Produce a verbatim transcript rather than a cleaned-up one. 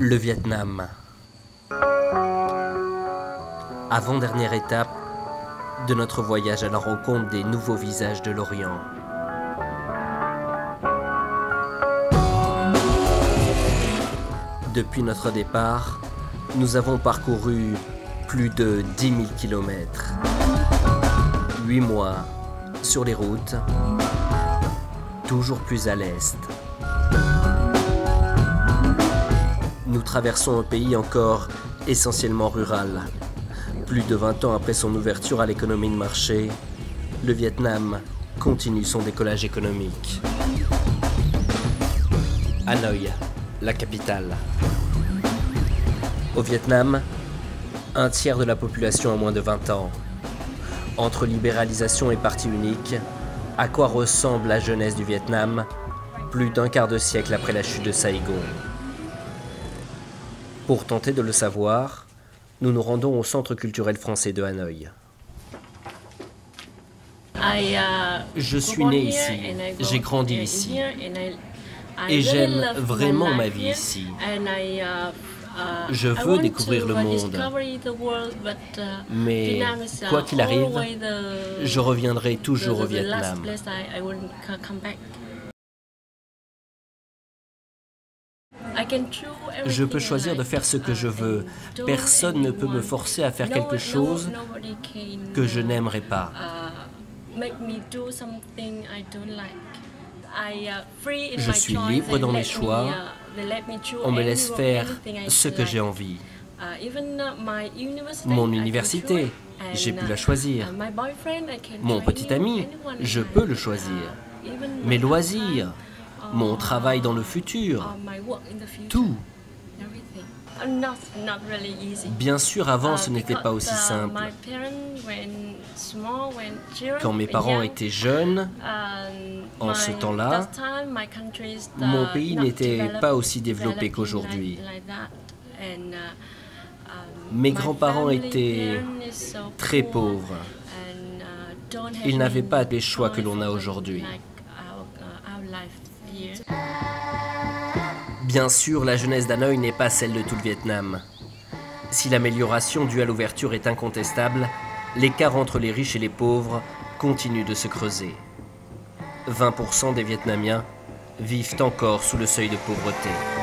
Le Vietnam. Avant-dernière étape de notre voyage à la rencontre des nouveaux visages de l'Orient. Depuis notre départ, nous avons parcouru plus de dix mille kilomètres. Huit mois sur les routes, toujours plus à l'est. Nous traversons un pays encore essentiellement rural. Plus de vingt ans après son ouverture à l'économie de marché, le Vietnam continue son décollage économique. Hanoï, la capitale. Au Vietnam, un tiers de la population a moins de vingt ans. Entre libéralisation et parti unique, à quoi ressemble la jeunesse du Vietnam plus d'un quart de siècle après la chute de Saigon? Pour tenter de le savoir, nous nous rendons au Centre culturel français de Hanoï. Je suis né ici, j'ai grandi ici, et j'aime vraiment ma vie ici. Je veux découvrir le monde, mais quoi qu'il arrive, je reviendrai toujours au Vietnam. Je peux choisir de faire ce que je veux. Personne ne peut me forcer à faire quelque chose que je n'aimerais pas. Je suis libre dans mes choix. On me laisse faire ce que j'ai envie. Mon université, j'ai pu la choisir. Mon petit ami, je peux le choisir. Mes loisirs, mon travail dans le futur, tout. Bien sûr, avant, ce n'était pas aussi simple. Quand mes parents étaient jeunes, en ce temps-là, mon pays n'était pas aussi développé qu'aujourd'hui. Mes grands-parents étaient très pauvres. Ils n'avaient pas les choix que l'on a aujourd'hui. Bien sûr, la jeunesse d'Hanoï n'est pas celle de tout le Vietnam. Si l'amélioration due à l'ouverture est incontestable, l'écart entre les riches et les pauvres continue de se creuser. vingt pour cent des Vietnamiens vivent encore sous le seuil de pauvreté.